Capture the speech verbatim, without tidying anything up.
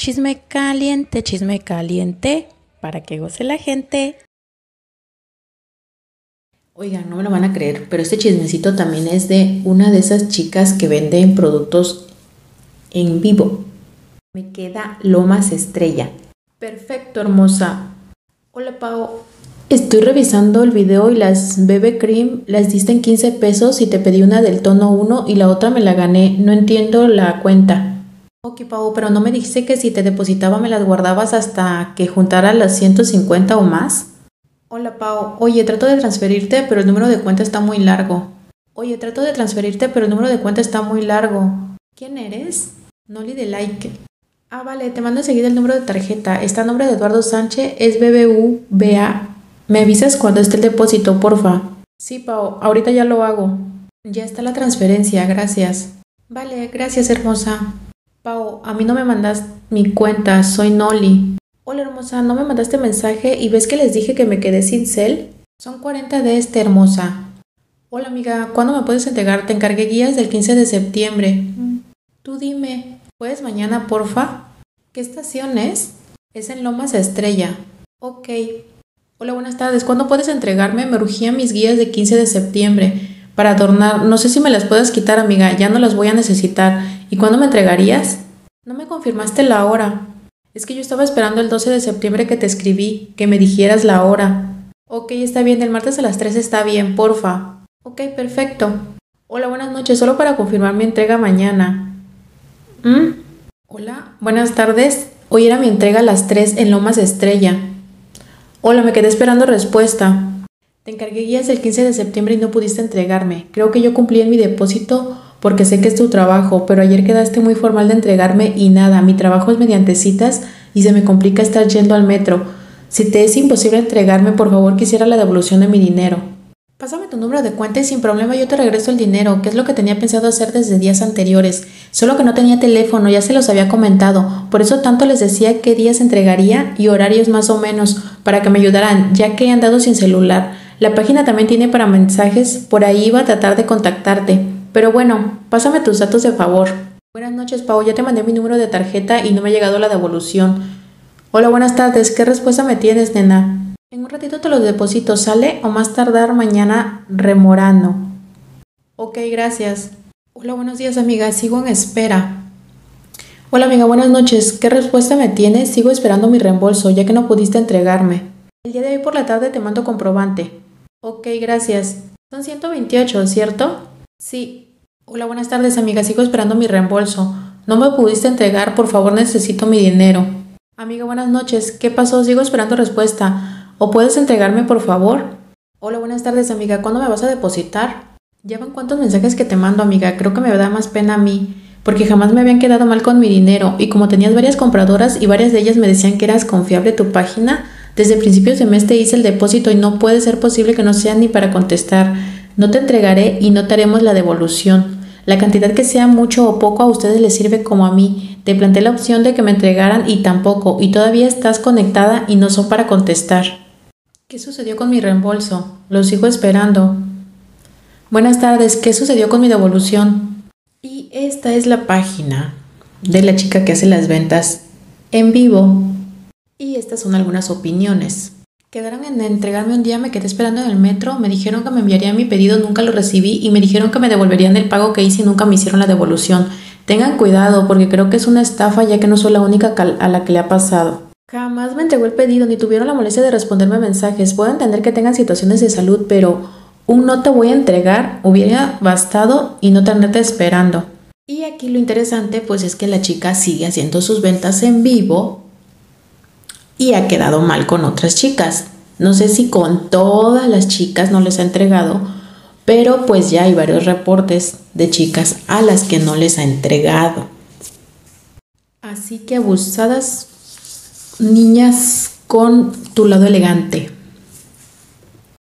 Chisme caliente, chisme caliente, para que goce la gente. Oigan, no me lo van a creer, pero este chismecito también es de una de esas chicas que venden productos en vivo. Me queda Lomas Estrella. Perfecto, hermosa. Hola, Pau. Estoy revisando el video y las B B Cream las diste en quince pesos y te pedí una del tono uno y la otra me la gané. No entiendo la cuenta. Ok, Pau, pero no me dijiste que si te depositaba me las guardabas hasta que juntara las ciento cincuenta o más. Hola, Pau. Oye, trato de transferirte, pero el número de cuenta está muy largo. Oye, trato de transferirte, pero el número de cuenta está muy largo. ¿Quién eres? Noli de Like. Ah, vale, te mando enseguida el número de tarjeta. Está a nombre de Eduardo Sánchez, es B B U B A. ¿Me avisas cuando esté el depósito, porfa? Sí, Pau, ahorita ya lo hago. Ya está la transferencia, gracias. Vale, gracias, hermosa. Pau, a mí no me mandas mi cuenta, soy Noli. Hola, hermosa, ¿no me mandaste mensaje y ves que les dije que me quedé sin cel? Son cuarenta de este, hermosa. Hola, amiga, ¿cuándo me puedes entregar? Te encargué guías del quince de septiembre. Tú dime, ¿puedes mañana, porfa? ¿Qué estación es? Es en Lomas Estrella. Ok. Hola, buenas tardes. ¿Cuándo puedes entregarme? Me urgían mis guías de quince de septiembre para adornar. No sé si me las puedes quitar, amiga. Ya no las voy a necesitar. ¿Y cuándo me entregarías? No me confirmaste la hora. Es que yo estaba esperando el doce de septiembre que te escribí, que me dijeras la hora. Ok, está bien. El martes a las tres está bien, porfa. Ok, perfecto. Hola, buenas noches. Solo para confirmar mi entrega mañana. ¿Mm? Hola, buenas tardes. Hoy era mi entrega a las tres en Lomas Estrella. Hola, me quedé esperando respuesta. Te encargué guías el quince de septiembre y no pudiste entregarme. Creo que yo cumplí en mi depósito porque sé que es tu trabajo, pero ayer quedaste muy formal de entregarme y nada, mi trabajo es mediante citas y se me complica estar yendo al metro. Si te es imposible entregarme, por favor quisiera la devolución de mi dinero. Pásame tu número de cuenta y sin problema yo te regreso el dinero, que es lo que tenía pensado hacer desde días anteriores. Solo que no tenía teléfono, ya se los había comentado. Por eso tanto les decía qué días entregaría y horarios más o menos, para que me ayudaran, ya que he andado sin celular. La página también tiene para mensajes, por ahí iba a tratar de contactarte. Pero bueno, pásame tus datos de favor. Buenas noches, Pau, ya te mandé mi número de tarjeta y no me ha llegado la devolución. Hola, buenas tardes, ¿qué respuesta me tienes, nena? En un ratito te los deposito, ¿sale? O más tardar mañana remorando. Ok, gracias. Hola, buenos días, amiga. Sigo en espera. Hola, amiga, buenas noches. ¿Qué respuesta me tienes? Sigo esperando mi reembolso, ya que no pudiste entregarme. El día de hoy por la tarde te mando comprobante. Ok, gracias. Son ciento veintiocho, ¿cierto? Sí. Hola, buenas tardes, amiga. Sigo esperando mi reembolso. No me pudiste entregar, por favor, necesito mi dinero. Amiga, buenas noches. ¿Qué pasó? Sigo esperando respuesta. ¿O puedes entregarme, por favor? Hola, buenas tardes, amiga. ¿Cuándo me vas a depositar? ¿Ya van cuántos mensajes que te mando, amiga? Creo que me da más pena a mí, porque jamás me habían quedado mal con mi dinero, y como tenías varias compradoras y varias de ellas me decían que eras confiable tu página, desde principios de mes te hice el depósito y no puede ser posible que no sea ni para contestar. No te entregaré y no te haremos la devolución. La cantidad que sea mucho o poco a ustedes les sirve como a mí. Te planteé la opción de que me entregaran y tampoco, y todavía estás conectada y no son para contestar. ¿Qué sucedió con mi reembolso? Lo sigo esperando. Buenas tardes, ¿qué sucedió con mi devolución? Y esta es la página de la chica que hace las ventas en vivo. Y estas son algunas opiniones. Quedaron en entregarme un día, me quedé esperando en el metro, me dijeron que me enviarían mi pedido, nunca lo recibí y me dijeron que me devolverían el pago que hice y nunca me hicieron la devolución. Tengan cuidado porque creo que es una estafa ya que no soy la única a la que le ha pasado. Jamás me entregó el pedido ni tuvieron la molestia de responderme mensajes. Puedo entender que tengan situaciones de salud, pero un no te voy a entregar hubiera bastado y no tenerte esperando. Y aquí lo interesante pues es que la chica sigue haciendo sus ventas en vivo y ha quedado mal con otras chicas. No sé si con todas las chicas no les ha entregado, pero pues ya hay varios reportes de chicas a las que no les ha entregado. Así que abusadas, niñas con tu lado elegante.